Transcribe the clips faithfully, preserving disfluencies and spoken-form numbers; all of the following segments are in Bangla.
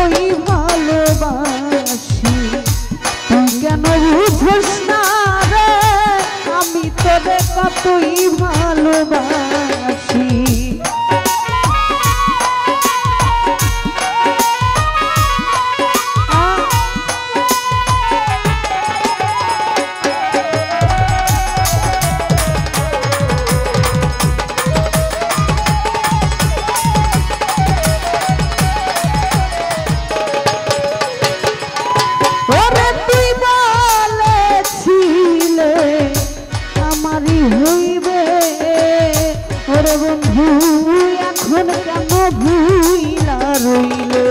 কতই ভালোবাসি তুই কেন বুঝোস না রে আমি তোরে কতই ভালোবাসি হইবে ওরে বন্ধু এখন কেন ভুইলা রইলে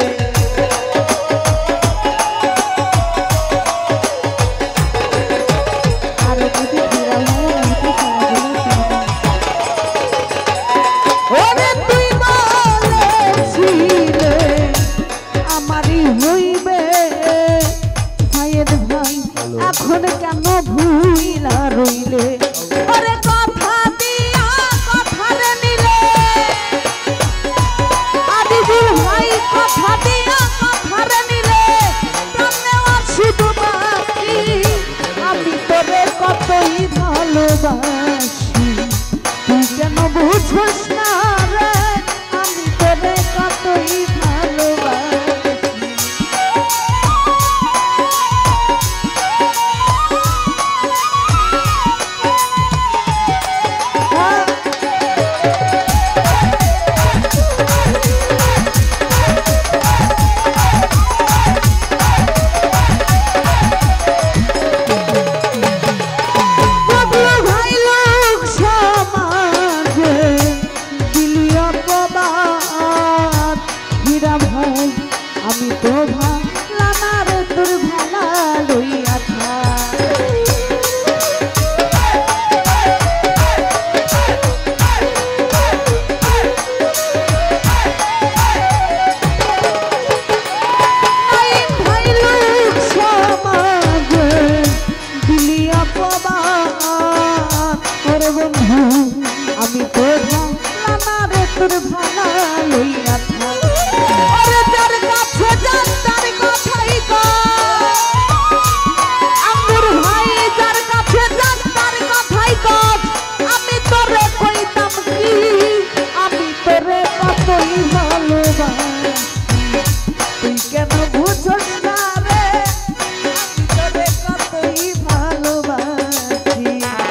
ওরে তুই বলেছিলে আমারই হইবে ভাইয়ের ভাই এখন কেন ভুইলা রইলে ওরে কথা দিয়া কথা রে নিলে আদিজুল ভাই কথা দিয়া কথা রে নিলে প্রাণে আর শুধু বাকি আমি তোরে কতই ভালোবাসি তুই কেন বুঝোস না রে আমি তোরে কতই ভালোবাসি আমি তো ভাবলাম রে তোর ভালা লইয়া বন্ধু আমি তো ভাবলাম রে তোর ভালা লইয়া তুই কেন বুঝোস না রে আমি তোরে কতই ভালোবাসি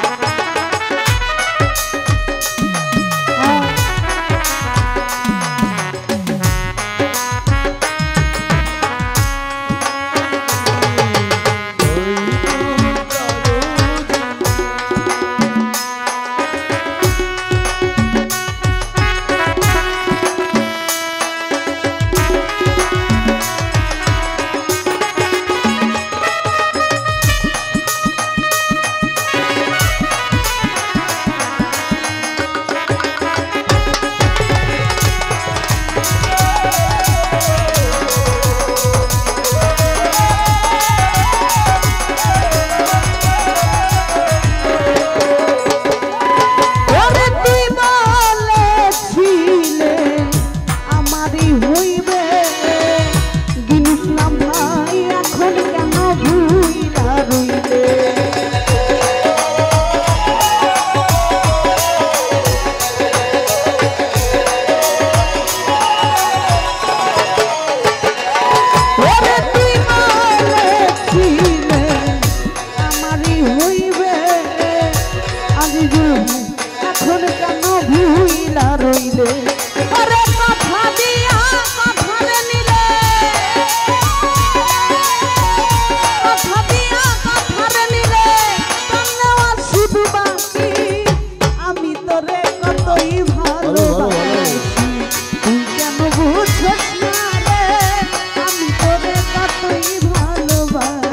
এখন কেন ভুইলা রইলে ওরে কথা দিয়া কথা রে নিলে কথা দিয়া কথা রে নিলে প্রাণে আর শুধু বাকি আমি তোরে কতই ভালোবাসি তুই কেন বুঝোস না রে আমি তোরে কতই ভালোবাসি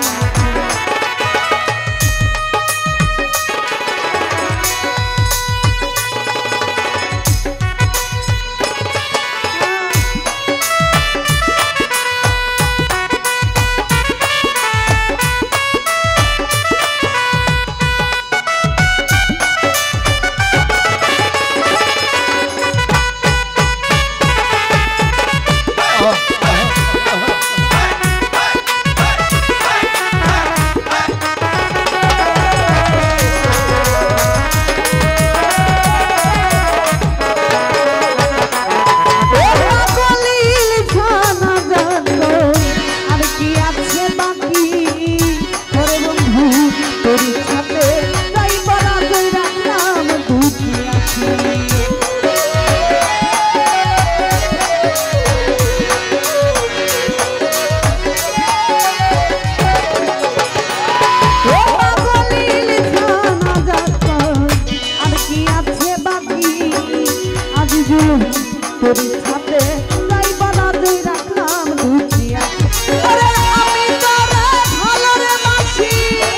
জুলুম তোর সাথে যাইবা না দুই রাখলাম লুচিয়া আরে আমি তোরে ভালো রে বাসি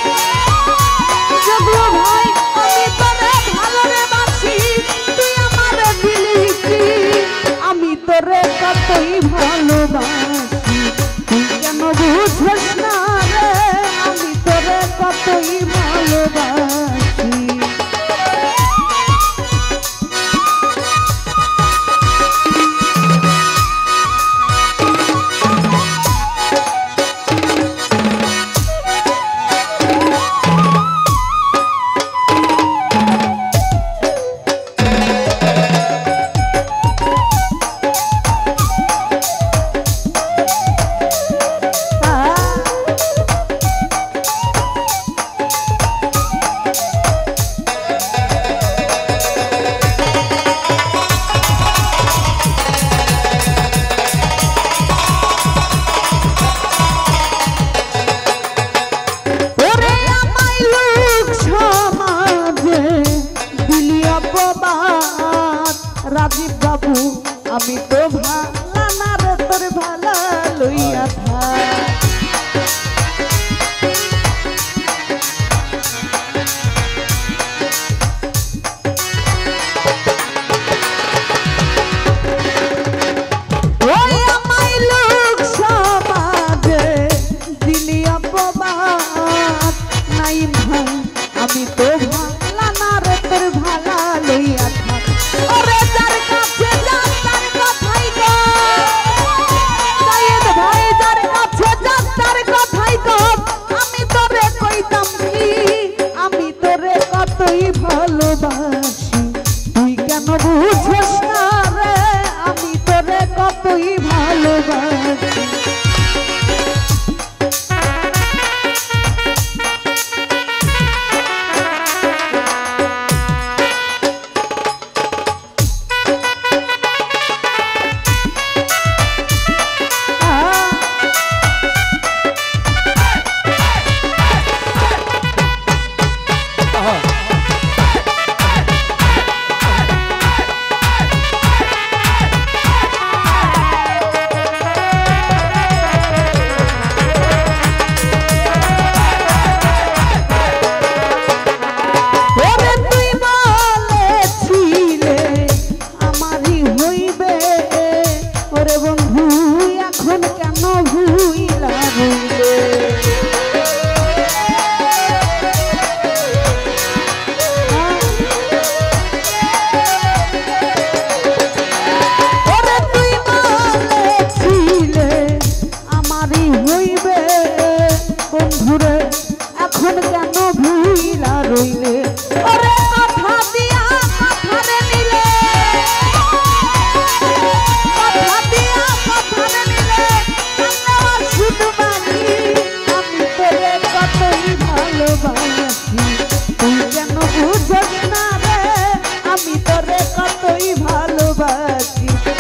জগু ভাই আমি তোরে ভালো রে বাসি তুই আমারে দিলি কি আমি তোরে কতই ভালোবাসি তুই কেন বুঝছ না রে আমি তোরে কতই ভালোবাসি রাজীব বাবু আমি তো ভালা না রে তোর ভালা লইয়া থাক ওই আমায় লোক সমাজে দিলি অপবাদ নাই ভাই আমি তো ভালা না রে তোর ভালা লইয়া থাক ওরে যার কাছে যা তার কথাই গো সাইয়েদ ভাই যার কাছে যা তার কথাই গো আমি তোরে কইতাম কি আমি তোরে কতই ভালোবাসি তুই কেন বুঝছ না রে আমি তোরে কতই ভালোবাসি এখন কেন ভুইলা রইলে ওরে কথা দিয়া কথারে নিলে কথা দিয়া কথারে নিলে আমার শুধু বানি আমি তোরে কতই ভালোবাসি তুই কেন বুঝছ না রে আমি তোরে কতই ভালোবাসি